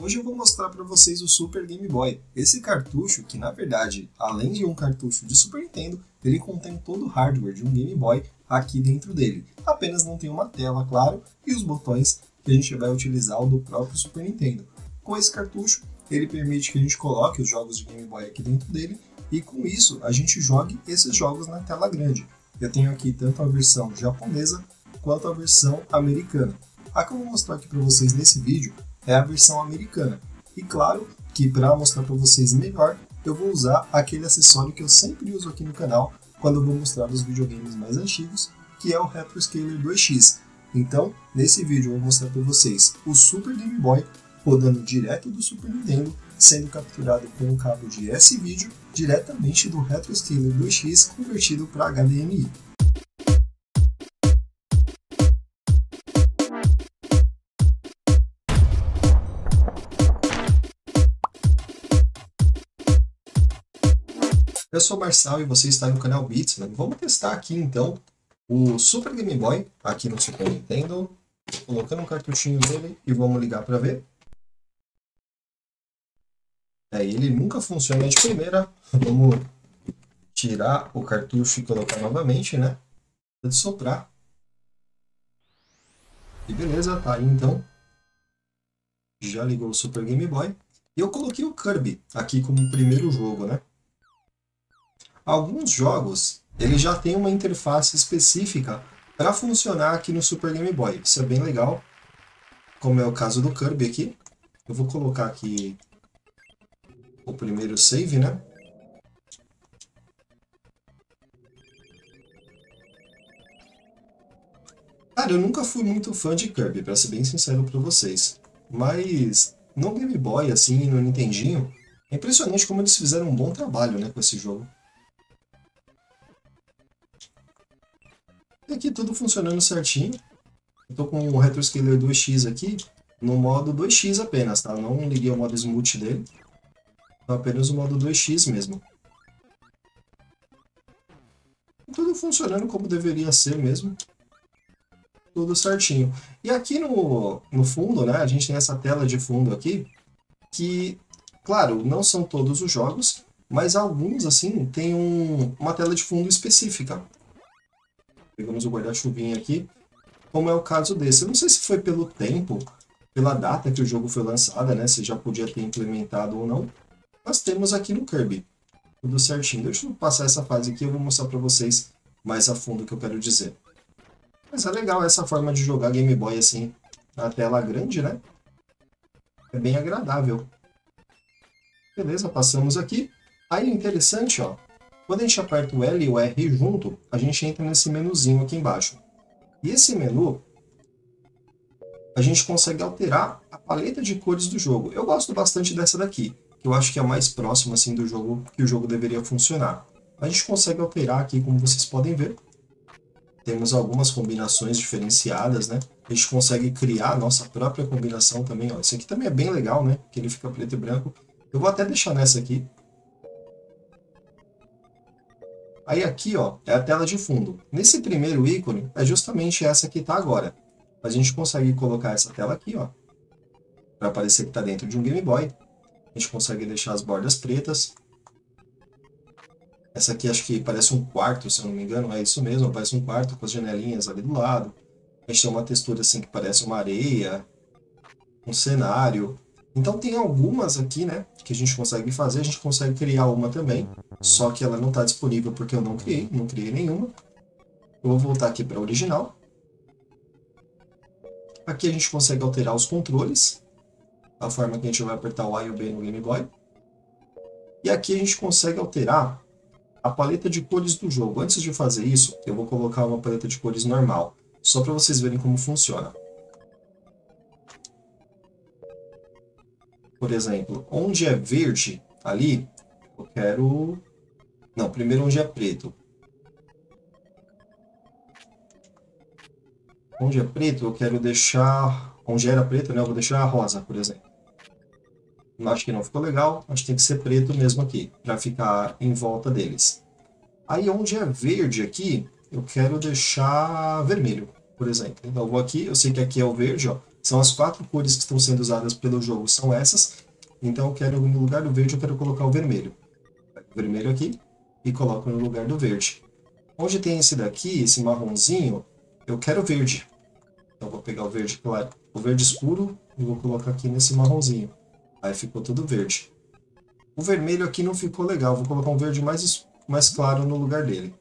Hoje eu vou mostrar para vocês o Super Game Boy. Esse cartucho, que na verdade, além de um cartucho de Super Nintendo, ele contém todo o hardware de um Game Boy aqui dentro dele. Apenas não tem uma tela, claro, e os botões que a gente vai utilizar o do próprio Super Nintendo. Com esse cartucho, ele permite que a gente coloque os jogos de Game Boy aqui dentro dele e com isso a gente jogue esses jogos na tela grande. Eu tenho aqui tanto a versão japonesa quanto a versão americana. A que eu vou mostrar aqui para vocês nesse vídeo é a versão americana. E claro que para mostrar para vocês melhor, eu vou usar aquele acessório que eu sempre uso aqui no canal quando eu vou mostrar os videogames mais antigos, que é o Retro Scaler 2X. Então, nesse vídeo eu vou mostrar para vocês o Super Game Boy rodando direto do Super Nintendo, sendo capturado com o cabo de S-Video diretamente do Retro Scaler 2X convertido para HDMI. Eu sou o Marçal e você está no canal Beats. Vamos testar aqui então o Super Game Boy aqui no Super Nintendo, colocando um cartuchinho nele e vamos ligar para ver. Ele nunca funciona de primeira. Vamos tirar o cartucho e colocar novamente, né? De soprar. E beleza, tá aí então. Já ligou o Super Game Boy. E eu coloquei o Kirby aqui como primeiro jogo, né? Alguns jogos, ele já tem uma interface específica para funcionar aqui no Super Game Boy. Isso é bem legal, como é o caso do Kirby aqui. Eu vou colocar aqui o primeiro save, né? Cara, eu nunca fui muito fã de Kirby, para ser bem sincero para vocês. Mas no Game Boy, assim, no Nintendinho, é impressionante como eles fizeram um bom trabalho, né, com esse jogo. E aqui tudo funcionando certinho. Eu tô com o Retro Scaler 2X aqui no modo 2X apenas, tá? Não liguei o modo Smooth dele. Então apenas o modo 2X mesmo. Tudo funcionando como deveria ser mesmo. Tudo certinho. E aqui no fundo, né? A gente tem essa tela de fundo aqui. Que, claro, não são todos os jogos. Mas alguns, assim, tem uma tela de fundo específica. Pegamos o guarda-chuvinha aqui, como é o caso desse. Eu não sei se foi pelo tempo, pela data que o jogo foi lançado, né? Se já podia ter implementado ou não. Mas temos aqui no Kirby. Tudo certinho. Deixa eu passar essa fase aqui e eu vou mostrar para vocês mais a fundo o que eu quero dizer. Mas é legal essa forma de jogar Game Boy assim, na tela grande, né? É bem agradável. Beleza, passamos aqui. Aí, interessante, ó. Quando a gente aperta o L e o R junto, a gente entra nesse menuzinho aqui embaixo. E esse menu, a gente consegue alterar a paleta de cores do jogo. Eu gosto bastante dessa daqui, que eu acho que é a mais próxima assim, do jogo que o jogo deveria funcionar. A gente consegue alterar aqui, como vocês podem ver. Temos algumas combinações diferenciadas, né? A gente consegue criar a nossa própria combinação também. Ó. Esse aqui também é bem legal, né? Que ele fica preto e branco. Eu vou até deixar nessa aqui. Aí aqui, ó, é a tela de fundo. Nesse primeiro ícone, é justamente essa que está agora. A gente consegue colocar essa tela aqui, ó, para parecer que está dentro de um Game Boy. A gente consegue deixar as bordas pretas. Essa aqui acho que parece um quarto, se eu não me engano. É isso mesmo, parece um quarto com as janelinhas ali do lado. A gente tem uma textura assim que parece uma areia, um cenário. Então tem algumas aqui, né, que a gente consegue fazer. A gente consegue criar uma também. Só que ela não está disponível porque eu não criei nenhuma. Eu vou voltar aqui para a original. Aqui a gente consegue alterar os controles, a forma que a gente vai apertar o A e o B no Game Boy. E aqui a gente consegue alterar a paleta de cores do jogo. Antes de fazer isso, eu vou colocar uma paleta de cores normal, só para vocês verem como funciona. Por exemplo, onde é verde, ali, eu quero... Não, primeiro onde é preto. Onde é preto, eu quero deixar... Onde era preto, né, eu vou deixar rosa, por exemplo. Acho que não ficou legal, acho que tem que ser preto mesmo aqui, para ficar em volta deles. Aí onde é verde aqui, eu quero deixar vermelho, por exemplo. Então eu vou aqui, eu sei que aqui é o verde, ó. São as 4 cores que estão sendo usadas pelo jogo, são essas. Então eu quero, no lugar do verde, eu quero colocar o vermelho. O vermelho aqui e coloco no lugar do verde. Onde tem esse daqui, esse marronzinho, eu quero verde. Então eu vou pegar o verde claro, o verde escuro e vou colocar aqui nesse marronzinho. Aí ficou tudo verde. O vermelho aqui não ficou legal, vou colocar um verde mais claro no lugar dele.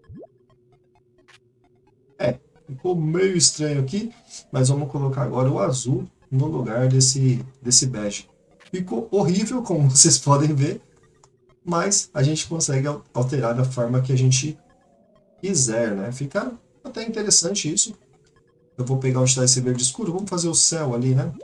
Ficou meio estranho aqui, mas vamos colocar agora o azul no lugar desse bege. Ficou horrível, como vocês podem ver, mas a gente consegue alterar da forma que a gente quiser, né? Fica até interessante isso. Eu vou pegar onde está esse verde escuro, vamos fazer o céu ali, né?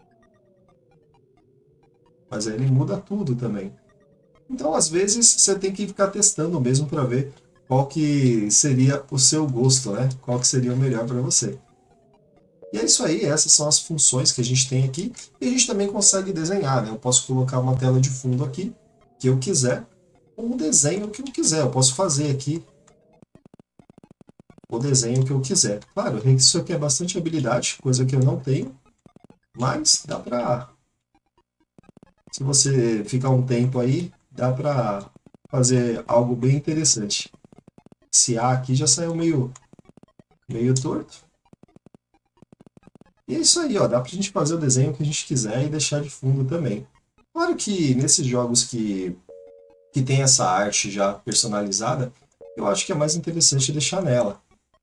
Mas aí ele muda tudo também. Então, às vezes, você tem que ficar testando mesmo para ver qual que seria o seu gosto, né? Qual que seria o melhor para você. E é isso aí, essas são as funções que a gente tem aqui. E a gente também consegue desenhar, né? Eu posso colocar uma tela de fundo aqui, que eu quiser, ou um desenho que eu quiser. Eu posso fazer aqui o desenho que eu quiser. Claro, isso aqui é bastante habilidade, coisa que eu não tenho, mas dá pra... Se você ficar um tempo aí, dá pra fazer algo bem interessante. Esse A aqui já saiu meio torto. E é isso aí, ó, dá pra gente fazer o desenho que a gente quiser e deixar de fundo também. Claro que nesses jogos que tem essa arte já personalizada, eu acho que é mais interessante deixar nela.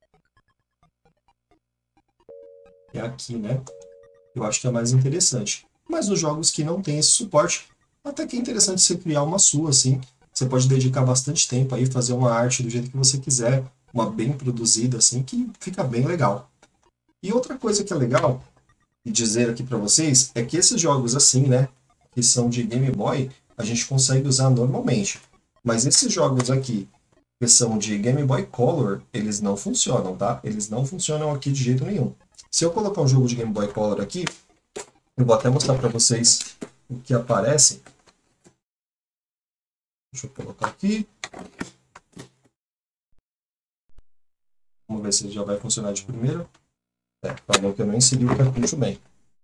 É aqui, né? Eu acho que é mais interessante. Mas nos jogos que não tem esse suporte, até que é interessante você criar uma sua, assim. Você pode dedicar bastante tempo aí, fazer uma arte do jeito que você quiser, uma bem produzida, assim, que fica bem legal. E outra coisa que é legal dizer aqui para vocês é que esses jogos assim, né, que são de Game Boy, a gente consegue usar normalmente. Mas esses jogos aqui, que são de Game Boy Color, eles não funcionam, tá? Eles não funcionam aqui de jeito nenhum. Se eu colocar um jogo de Game Boy Color aqui, eu vou até mostrar para vocês o que aparece. Deixa eu colocar aqui. Vamos ver se ele já vai funcionar de primeira. Falou que eu não inseri o cartucho bem.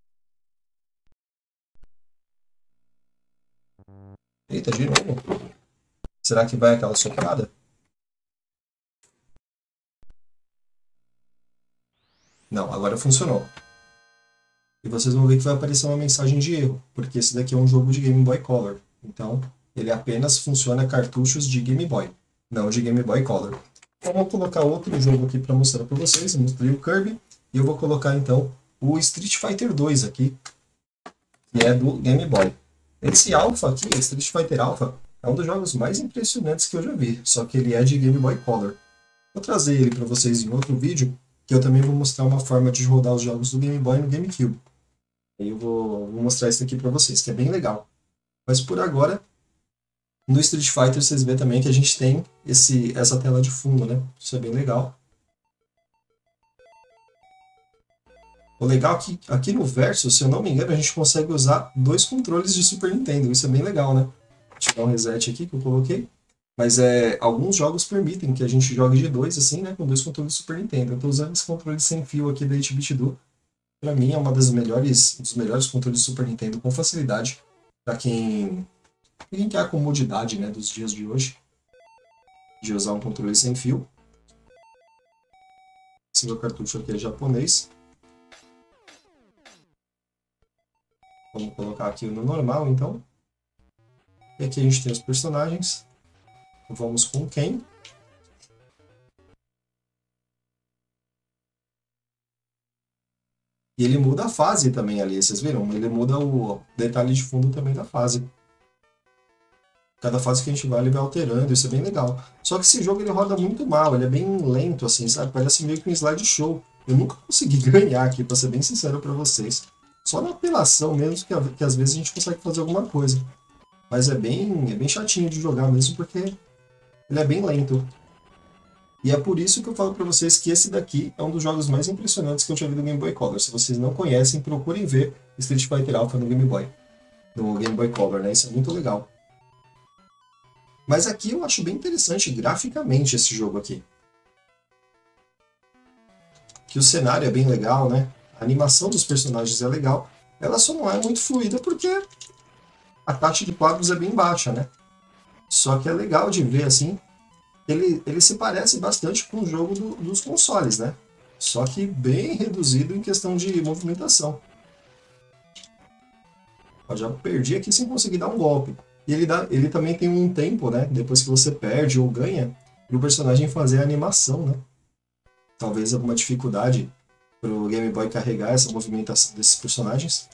Eita, de novo. Será que vai aquela soprada? Não, agora funcionou. E vocês vão ver que vai aparecer uma mensagem de erro, porque esse daqui é um jogo de Game Boy Color. Então, ele apenas funciona cartuchos de Game Boy, não de Game Boy Color. Então, vou colocar outro jogo aqui para mostrar para vocês. Eu mostrei o Kirby, e eu vou colocar então o Street Fighter 2 aqui, que é do Game Boy. Esse Alpha aqui, Street Fighter Alpha, é um dos jogos mais impressionantes que eu já vi, só que ele é de Game Boy Color. Vou trazer ele para vocês em outro vídeo, que eu também vou mostrar uma forma de rodar os jogos do Game Boy no GameCube. Aí eu vou mostrar isso aqui para vocês, que é bem legal. Mas por agora, no Street Fighter vocês vê também que a gente tem essa tela de fundo, né? Isso é bem legal. O legal é que aqui no Versus, se eu não me engano, a gente consegue usar 2 controles de Super Nintendo. Isso é bem legal, né? Deixa eu dar um reset aqui que eu coloquei. Mas alguns jogos permitem que a gente jogue de 2, assim, né? Com 2 controles de Super Nintendo. Eu estou usando esse controle sem fio aqui da 8-bit do. Para mim é um dos melhores controles de Super Nintendo com facilidade. Para quem quer a comodidade, né, dos dias de hoje, de usar um controle sem fio. Esse meu cartucho aqui é japonês. Vamos colocar aqui no normal, então. E aqui a gente tem os personagens. Vamos com o Ken. E ele muda a fase também ali, vocês viram? Ele muda o detalhe de fundo também da fase. Cada fase que a gente vai, ele vai alterando, isso é bem legal. Só que esse jogo ele roda muito mal, ele é bem lento, assim, sabe? Parece meio que um slideshow. Eu nunca consegui ganhar aqui, pra ser bem sincero pra vocês. Só na apelação mesmo, que às vezes a gente consegue fazer alguma coisa. Mas é bem chatinho de jogar mesmo, porque ele é bem lento. E é por isso que eu falo pra vocês que esse daqui é um dos jogos mais impressionantes que eu já vi no Game Boy Color. Se vocês não conhecem, procurem ver Street Fighter Alpha no Game Boy. No Game Boy Color, né? Isso é muito legal. Mas aqui eu acho bem interessante graficamente esse jogo aqui. Que o cenário é bem legal, né? A animação dos personagens é legal, ela só não é muito fluida porque a taxa de quadros é bem baixa, né? Só que é legal de ver assim, ele se parece bastante com o jogo dos consoles, né? Só que bem reduzido em questão de movimentação. Eu já perdi aqui sem conseguir dar um golpe. E ele também tem um tempo, né? Depois que você perde ou ganha, para o personagem fazer a animação, né? Talvez alguma dificuldade para o Game Boy carregar essa movimentação desses personagens.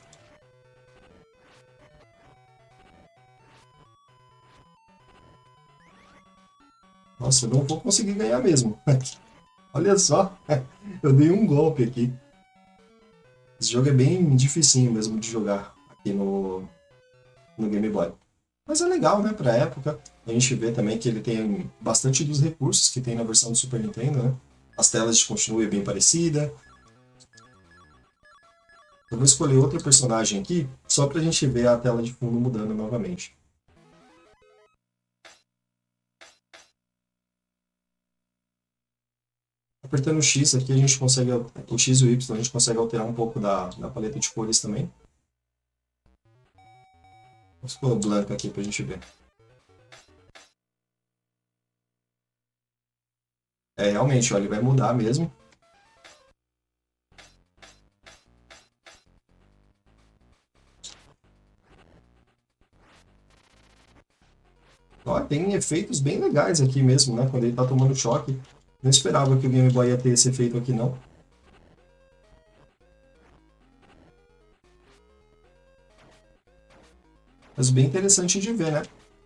Nossa, eu não vou conseguir ganhar mesmo. Olha só, eu dei um golpe aqui. Esse jogo é bem dificinho mesmo de jogar aqui no Game Boy. Mas é legal, né, pra época. A gente vê também que ele tem bastante dos recursos que tem na versão do Super Nintendo, né? As telas de continue é bem parecida. Eu vou escolher outro personagem aqui, só pra gente ver a tela de fundo mudando novamente. Apertando o X aqui, a gente consegue, o X e o Y, a gente consegue alterar um pouco da paleta de cores também. Vou escolher o branco aqui pra gente ver. É, realmente, ó, ele vai mudar mesmo. Ó, tem efeitos bem legais aqui mesmo, né? Quando ele tá tomando choque. Não esperava que o Game Boy ia ter esse efeito aqui, não. Mas bem interessante de ver, né?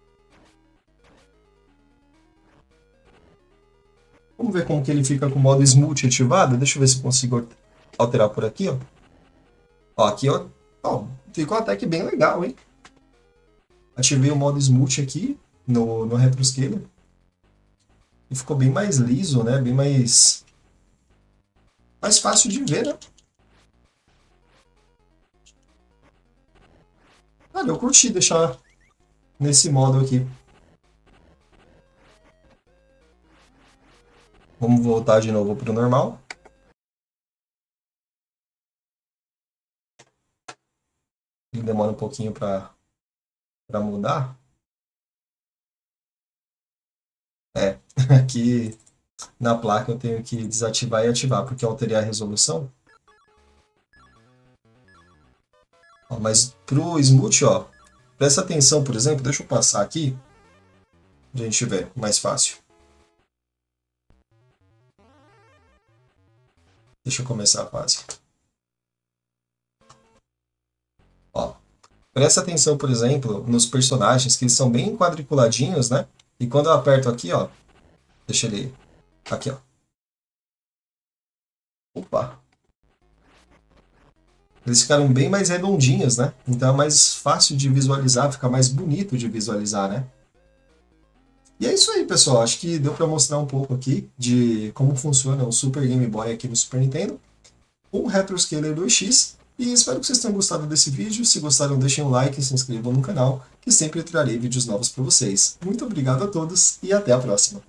Vamos ver como que ele fica com o modo Smooth ativado. Deixa eu ver se eu consigo alterar por aqui, ó. Ó, aqui, ó. Ó, ficou até que bem legal, hein? Ativei o modo Smooth aqui no Retroscaler. E ficou bem mais liso, né? Bem mais fácil de ver, né? Olha, eu curti deixar nesse modo aqui. Vamos voltar de novo para o normal. Ele demora um pouquinho para mudar. É, aqui na placa eu tenho que desativar e ativar, porque eu alterei a resolução. Ó, mas pro Smooth, ó, presta atenção, por exemplo, deixa eu passar aqui, pra gente ver, mais fácil. Deixa eu começar a fase. Ó, presta atenção, por exemplo, nos personagens, que eles são bem quadriculadinhos, né? E quando eu aperto aqui, ó, deixa ele aqui, ó. Opa! Eles ficaram bem mais redondinhos, né? Então é mais fácil de visualizar, fica mais bonito de visualizar, né? E é isso aí, pessoal. Acho que deu para mostrar um pouco aqui de como funciona o Super Game Boy aqui no Super Nintendo, um Retroscaler 2X. E espero que vocês tenham gostado desse vídeo. Se gostaram, deixem um like e se inscrevam no canal, que sempre trarei vídeos novos para vocês. Muito obrigado a todos e até a próxima.